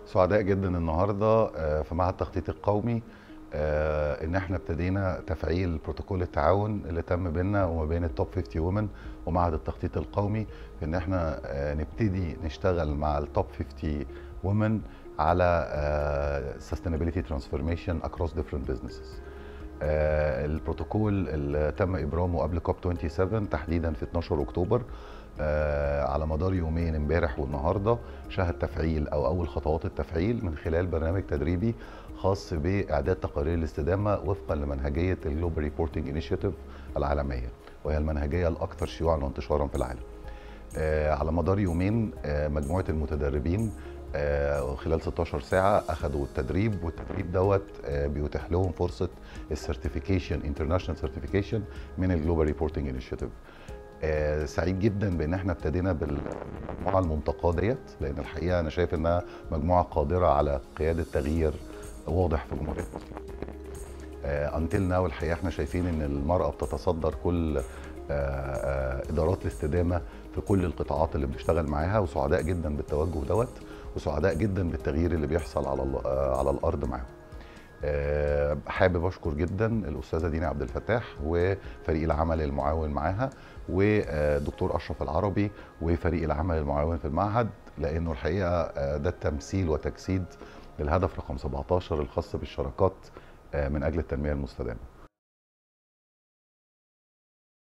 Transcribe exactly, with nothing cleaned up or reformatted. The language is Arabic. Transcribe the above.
سعداء جدا النهارده آه، في معهد التخطيط القومي، آه، ان احنا ابتدينا تفعيل بروتوكول التعاون اللي تم بيننا وما بين التوب خمسين وومن ومعهد التخطيط القومي في ان احنا آه، نبتدي نشتغل مع التوب خمسين وومن على آه، sustainability transformation across different businesses. آه، البروتوكول اللي تم ابرامه قبل كوب سبعة وعشرين تحديدا في اتناشر اكتوبر، آه، على مدار يومين امبارح والنهارده، شهد تفعيل او اول خطوات التفعيل من خلال برنامج تدريبي خاص باعداد تقارير الاستدامه وفقا لمنهجيه الجلوبال ريبورتنج انيشيتيف العالميه، وهي المنهجيه الاكثر شيوعا وانتشارا في العالم. آه، على مدار يومين آه، مجموعه المتدربين آه، خلال ستاشر ساعه اخذوا التدريب، والتدريب دوت آه، بيتيح لهم فرصه السيرتيفيكيشن، انترناشونال سيرتيفيكيشن من الجلوبال ريبورتنج انيشيتيف. آه، سعيد جدا بان احنا ابتدينا بالمجموعه المنتقاه ديت، لان الحقيقه انا شايف انها مجموعه قادره على قياده تغيير واضح في جمهوريه مصر. انتل ناو الحقيقه احنا شايفين ان المراه بتتصدر كل آه، آه، ادارات الاستدامه في كل القطاعات اللي بنشتغل معاها، وسعداء جدا بالتوجه دوت، وسعداء جدا بالتغيير اللي بيحصل على ال- آه، على الارض معاهم. آه، حابب اشكر جدا الاستاذه دينا عبد الفتاح وفريق العمل المعاون معاها، ودكتور اشرف العربي وفريق العمل المعاون في المعهد، لانه الحقيقه آه، ده التمثيل وتجسيد للهدف رقم سبعتاشر الخاص بالشراكات آه، من اجل التنميه المستدامه.